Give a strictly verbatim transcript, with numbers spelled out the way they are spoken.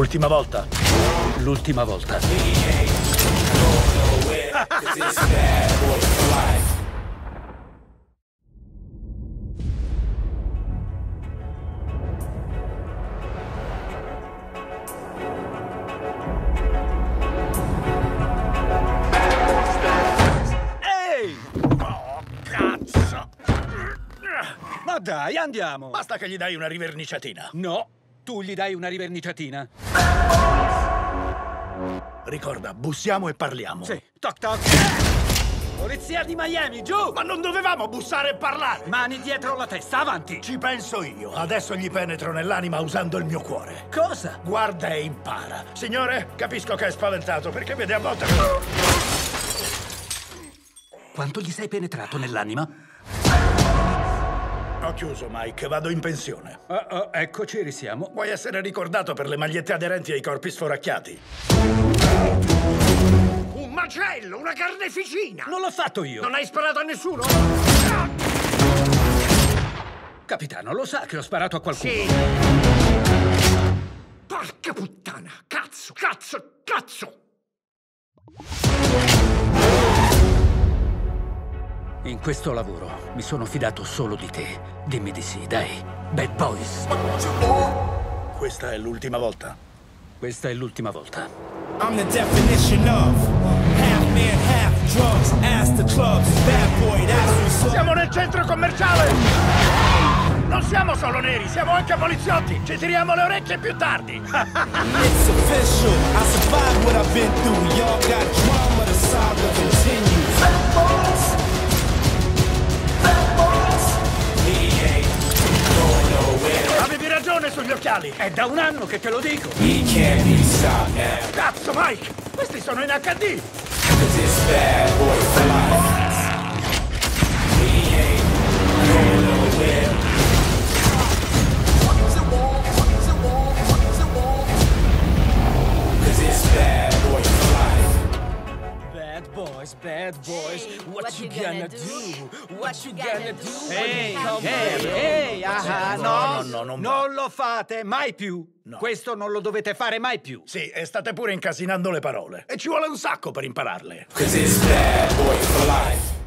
L'ultima volta. L'ultima volta. Ehi! Oh, cazzo! Ma dai, andiamo! Basta che gli dai una riverniciatina. No, tu gli dai una riverniciatina. Ricorda, bussiamo e parliamo. Sì, toc toc. Polizia di Miami, giù! Ma non dovevamo bussare e parlare! Mani dietro la testa, avanti! Ci penso io. Adesso gli penetro nell'anima usando il mio cuore. Cosa? Guarda e impara. Signore, capisco che è spaventato perché vede a volte... Quanto gli sei penetrato nell'anima? Ho chiuso, Mike. Vado in pensione. Oh, oh, eccoci, risiamo. Vuoi essere ricordato per le magliette aderenti ai corpi sforacchiati? Un macello, una carneficina! Non l'ho fatto io! Non hai sparato a nessuno? Capitano, lo sa che ho sparato a qualcuno? Sì. Porca puttana! Cazzo, cazzo, cazzo! In questo lavoro mi sono fidato solo di te. Dimmi di sì, dai. Bad Boys. Questa è l'ultima volta. Questa è l'ultima volta. I'm the definition of half man, half drugs. Ask the clubs, bad boy, that's what's up. Siamo nel centro commerciale! Non siamo solo neri, siamo anche poliziotti! Ci tiriamo le orecchie più tardi! It's official. I survived what I've been through. Y'all got drama, the saga continues. Bad boys. Bad boys. He ain't going nowhere. Avevi ragione sugli occhiali! È da un anno che te lo dico! He can't be stopped now. Cazzo, Mike! Questi sono in acca di! Cause it's bad boy for life. He ain't going nowhere. Cause it's bad boy for life. Bad boys, bad boys, what, what you you gonna gonna do? do? What What you you gonna gonna do? do? Ehi, What you ehi, gonna ehi, ah, No, no, no, no, non va. non lo fate mai più. No. Questo non lo dovete fare mai più. Sì, e state pure incasinando le parole. E ci vuole un sacco per impararle. Cause it's bad boy for life.